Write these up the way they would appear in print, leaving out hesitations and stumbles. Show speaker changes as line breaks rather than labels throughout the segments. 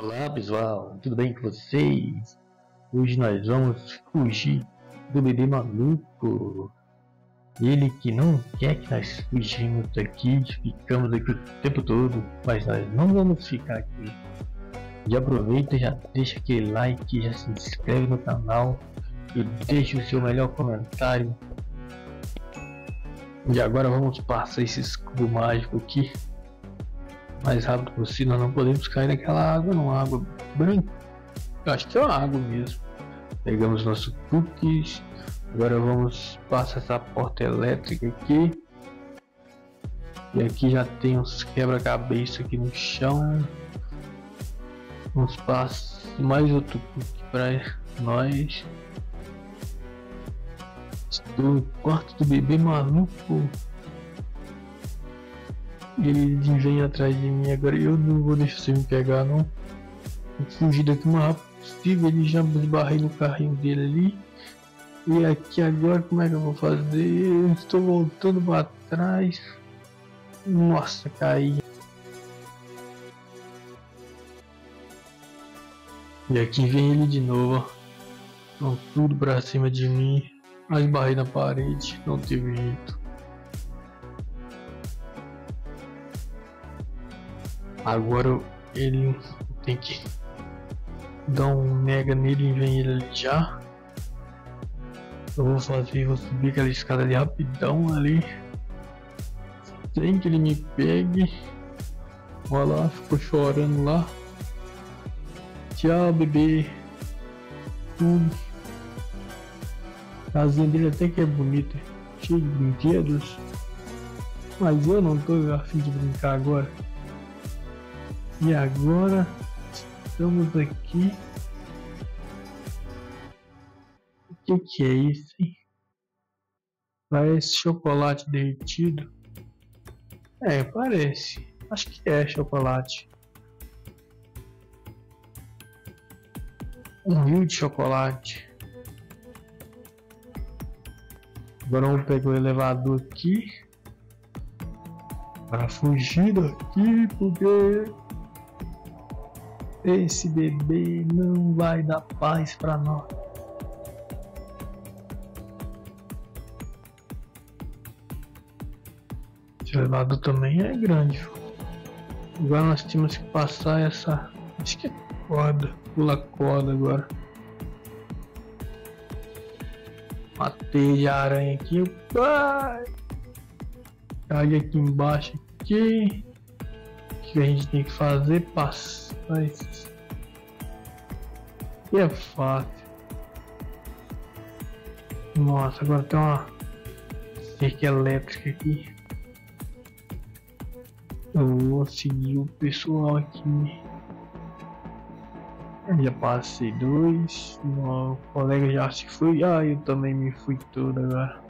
Olá pessoal, tudo bem com vocês? Hoje nós vamos fugir do bebê maluco. Ele que não quer que nós fugimos daqui, ficamos aqui o tempo todo, mas nós não vamos ficar aqui. Já aproveita, já deixa aquele like, já se inscreve no canal e deixa o seu melhor comentário. E agora vamos passar esse escudo mágico aqui mais rápido possível. Nós não podemos cair naquela água, não, água branca. Eu acho que é uma água mesmo. Pegamos nossos cookies. Agora vamos passar essa porta elétrica aqui. E aqui já tem uns quebra-cabeça aqui no chão. Vamos passar mais outro cookie para nós. Estou no quarto do bebê maluco. Ele vem atrás de mim agora. Eu não vou deixar você me pegar, não. Vou fugir daqui o mais rápido possível. Ele já esbarrei no carrinho dele ali. E aqui agora como é que eu vou fazer? Eu estou voltando para trás. Nossa, caí. E aqui vem ele de novo, ó. Então, tudo para cima de mim. Mas esbarrei na parede. Não teve jeito. Agora ele tem que dar um mega nele e vem ele já. Eu vou subir aquela escada ali rapidão ali. Sem que ele me pegue. Olha lá, ficou chorando lá. Tchau, bebê. A casinha dele até que é bonita, cheia de brinquedos. Mas eu não tô a fim de brincar agora. E agora estamos aqui. O que é isso, hein? Parece chocolate derretido. É, parece. Acho que é chocolate. Um rio de chocolate. Agora vamos pegar o elevador aqui para fugir daqui, porque esse bebê não vai dar paz para nós. Esse elevador também é grande. Agora nós temos que passar essa, acho que é corda, pula corda agora. Uma teia de aranha aqui. Ai! Cai aqui embaixo aqui. O que a gente tem que fazer? Passar isso. E é fácil. Nossa, agora tem uma cerca elétrica aqui. Eu vou seguir o pessoal aqui. Eu já passei dois. O colega já se foi. Ah, eu também me fui todo agora.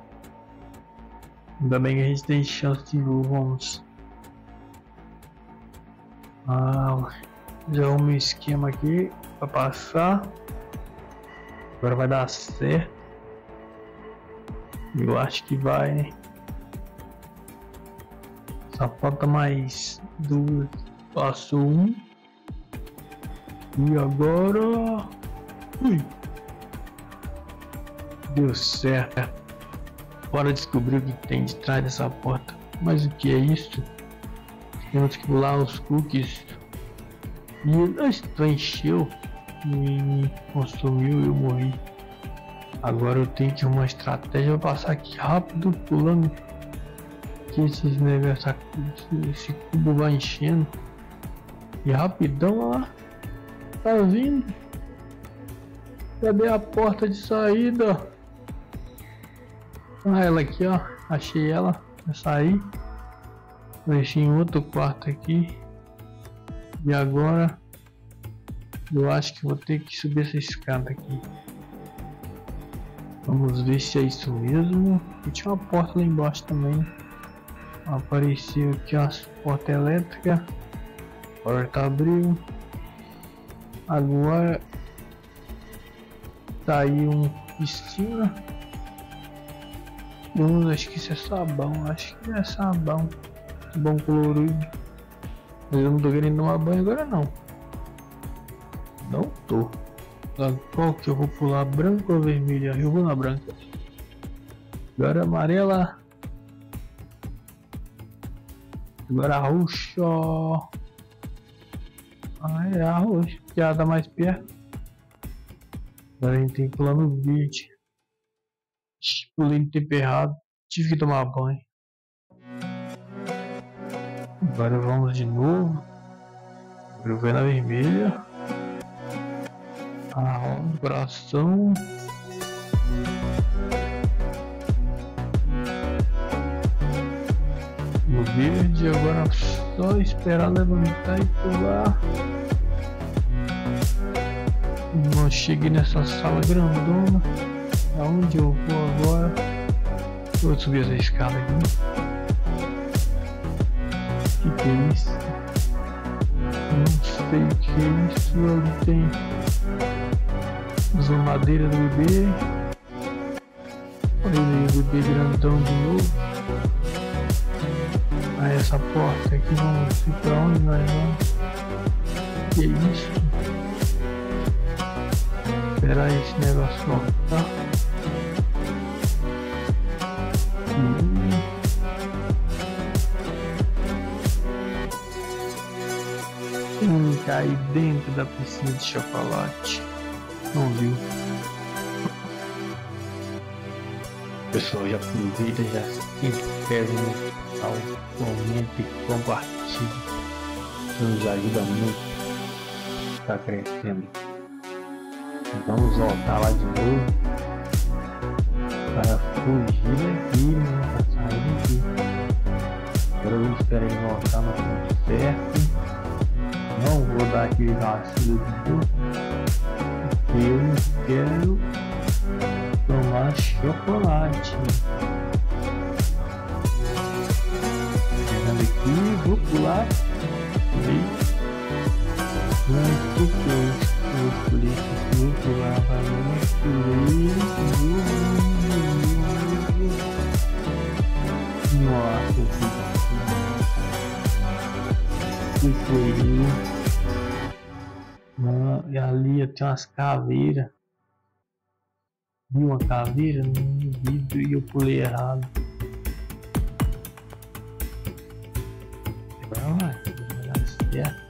Ainda bem que a gente tem chance de novo. Vamos. Já arrumei um esquema aqui para passar. Agora vai dar certo. Eu acho que vai, né? Só falta mais duas. Passou um. E agora... Ui! Deu certo. Bora descobrir o que tem de trás dessa porta. Mas o que é isso? Temos que pular os cookies. E isto encheu. Me consumiu e eu morri. Agora eu tenho que arrumar uma estratégia para passar aqui rápido, pulando. Que esses negócios, esse cubo vai enchendo. E rapidão lá. Tá vindo. Cadê a porta de saída? Ah, ela aqui, ó. Achei ela. Vai sair. Deixei em outro quarto aqui. E agora eu acho que vou ter que subir essa escada aqui. Vamos ver se é isso mesmo. E tinha uma porta lá embaixo também. Apareceu aqui a porta elétrica. A porta abriu. Agora tá aí um piscina. Acho que isso é sabão. Acho que é sabão. Sabão colorido. Mas eu não tô querendo tomar banho agora não. tô. Qual que eu vou pular? Branco ou vermelho? Eu vou na branca. Agora amarela. Agora roxa. Ah, é a roxa. Já tá mais perto. Agora a gente tem que pular no verde. Pulei no tempo errado. Tive que tomar banho. Agora vamos de novo. Agora eu vou na vermelha. Rosa, coração. No verde, agora só esperar levantar e pular. Não cheguei nessa sala grandona. Aonde eu vou agora? Vou subir essa escada aqui. Que é isso? Não sei o que é isso. Ali tem usou madeira do bebê. Olha aí o bebê grandão de novo. Aí essa porta aqui, vamos ir pra onde nós vamos? Que é isso? Esperar esse negócio voltar. Cair dentro da piscina de chocolate. Não viu? Pessoal, já aproveita, já se inscreve no canal, comenta e compartilha. Isso nos ajuda muito. Está crescendo. Vamos voltar lá de novo para fugir daqui, né? Para sair daqui. Agora eu vou esperar ele voltar no ponto certo. Não vou dar aquele vacilo de novo, porque eu não quero tomar chocolate. Chegando aqui, vou pular. Muito bem. Vou escolher esse vou pular para não Nossa, que foi isso? E ali tem umas caveiras. Vi uma caveira no vidro e eu pulei errado. Vai dar certo.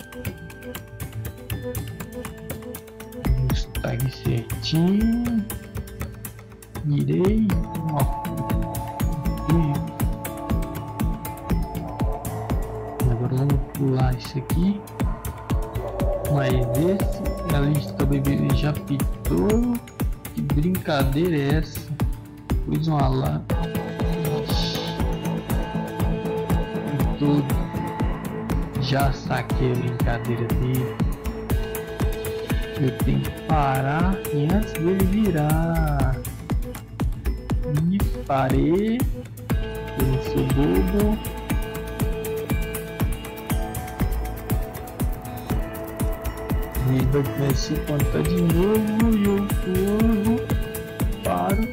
Está aqui certinho. Virei. Agora vamos pular isso aqui. Mas esse, a lista do bebê já pitou. Que brincadeira é essa? Pus uma lá. Tudo. Já saquei a brincadeira dele. Eu tenho que parar e antes dele virar. E parei. Eu não sou bobo. Ele vai começar a contar de novo e eu corro, paro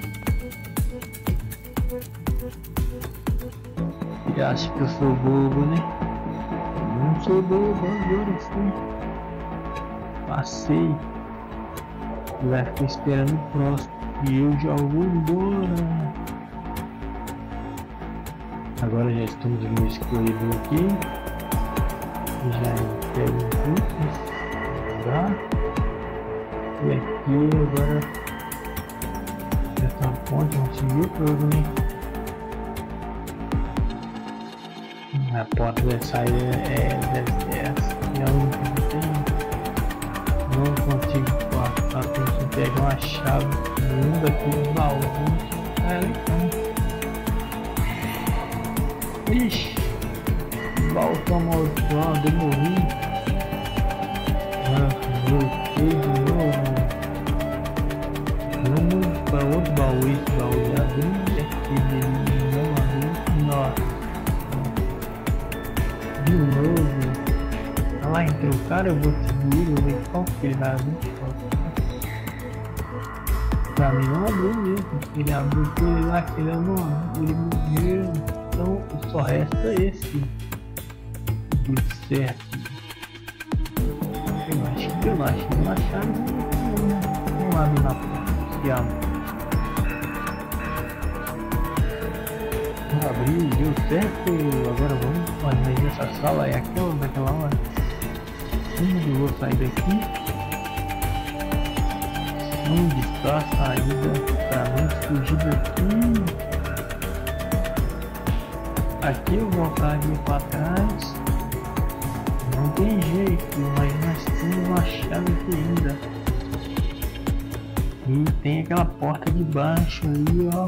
e acho que eu sou bobo, né? Eu não sou bobo, agora fui. Passei. Ele vai ficar esperando o próximo e eu já vou embora. Agora já estamos no escolhido aqui. Já pego juntos. E aqui agora essa ponte não seguiu provavelmente. A porta vai sair deve ser essa. Não consigo passar, tem que pegar uma chave um daqueles baús. Ixi, o baú tá amaldiçoado, eu morri. Voltei de novo. Vamos para outro baú. Esse baú já abriu aqui. Nossa. De novo. Lá entrou o cara, eu vou seguir. Eu vou ver qual que ele vai abrir. Pra mim não abriu mesmo. Ele abriu aquele lá que ele não abriu. Ele morreu. Então só resta esse. Tudo certo. Eu acho que eu não achei uma chave. Vamos lá na porta. Se abre. Abriu, deu certo. Agora vamos fazer essa sala. É aquela daquela hora. Eu vou sair daqui. Onde está a saída para não fugir daqui? Aqui eu vou voltar aqui para trás. Não tem jeito, mas nós temos uma chave aqui ainda. E tem aquela porta de baixo ali, ó.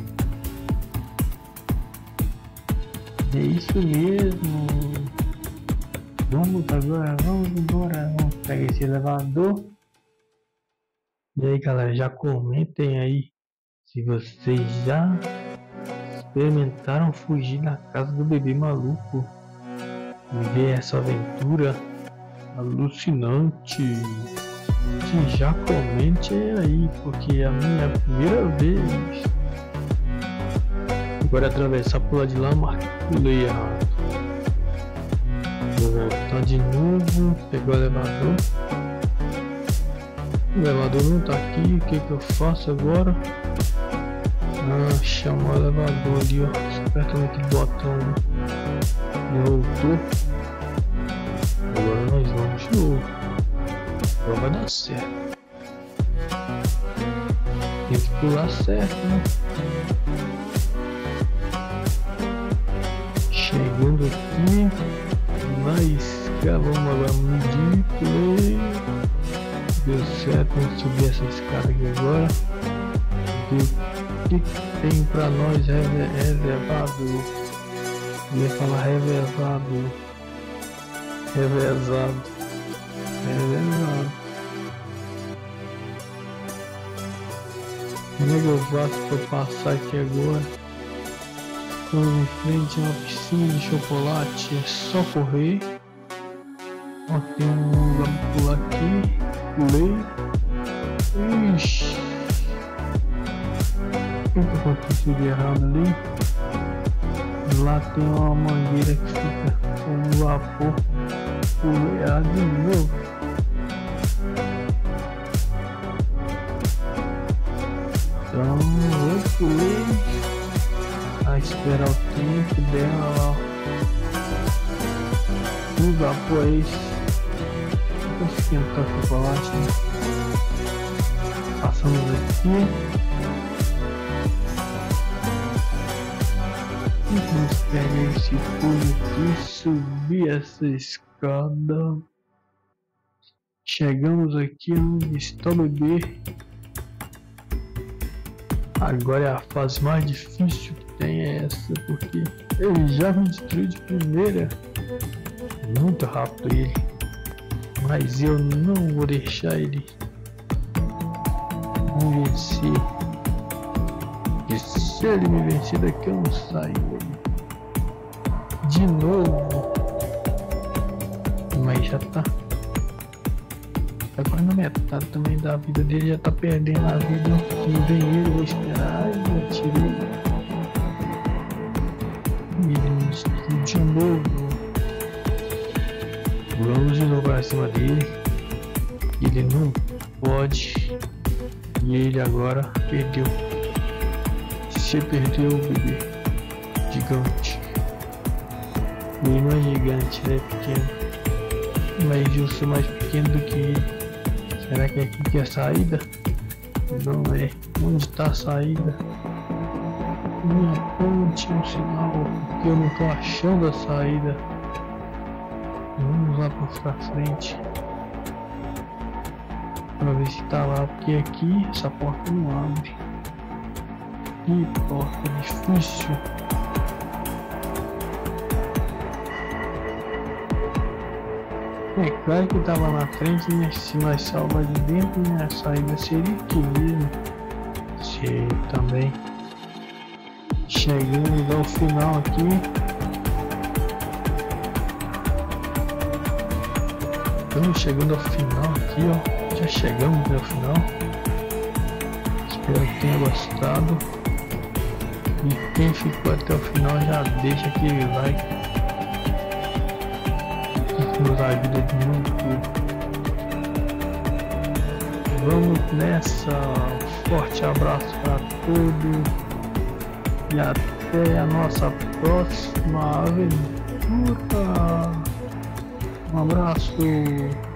É isso mesmo. Vamos agora, vamos embora. Vamos pegar esse elevador. E aí, galera, já comentem aí se vocês já experimentaram fugir da casa do bebê maluco. Viver essa aventura alucinante. Se já comente aí, porque é a minha primeira vez. Agora atravessar por lá de lá, pulei errado. Vou voltar de novo, pegar o elevador. O elevador não tá aqui, o que que eu faço agora? Ah, chamar o elevador ali, ó. Apertando aquele botão, né? Voltou. Agora nós vamos de novo. Agora vai dar certo. Tem que pular certo, né? Chegando aqui, mas vamos agora medir, pulei. Deu certo, vamos subir essa escada aqui agora. O que tem pra nós reservado? Eu ia falar revezado. Revezado. Como é que eu faço pra passar aqui agora? Estamos em frente a uma piscina de chocolate. É só correr. Ó, tem um lugar pra pular aqui. Pulei. Ixi. O que aconteceu de errado ali? Lá tem uma mangueira que fica com vapor. Pulei errado de novo. Então eu pulei a esperar o tempo dela lá. O vapor é esse. Vou esquentar o chocolate, né? Passamos aqui. Vamos pegar esse pulo aqui, subir essa escada. Chegamos aqui onde está o bebê. Agora é a fase mais difícil que tem, é essa, porque ele já me destruiu de primeira. Muito rápido ele. Mas eu não vou deixar ele me vencer. E se ele me vencer daqui eu não saio de novo. Mas já tá quase na metade também da vida dele, já tá perdendo a vida. E vem ele, vou esperar. Eu tirei. E ele me destruiu de novo. Vamos de novo pra cima dele. Ele não pode. E ele agora perdeu. Você perdeu o bebê gigante. Ele não é gigante, ele é pequeno. Mas eu sou mais pequeno do que ele. Será que é aqui que é a saída? Não é. Onde está a saída? Me aponte um sinal, porque eu não estou achando a saída. Vamos lá pra frente. Pra ver se tá lá, porque aqui essa porta não abre. Que porta difícil. É claro que tava na frente, né? Se nós salvar de dentro, né? A saída seria aqui mesmo. Sei também. Chegando ao final aqui. Estamos chegando ao final aqui, ó. Já chegamos ao final. Espero que tenha gostado. E quem ficou até o final já deixa aquele like. Que nos ajuda muito. vamos nessa. Forte abraço para todos e até a nossa próxima aventura. Um abraço.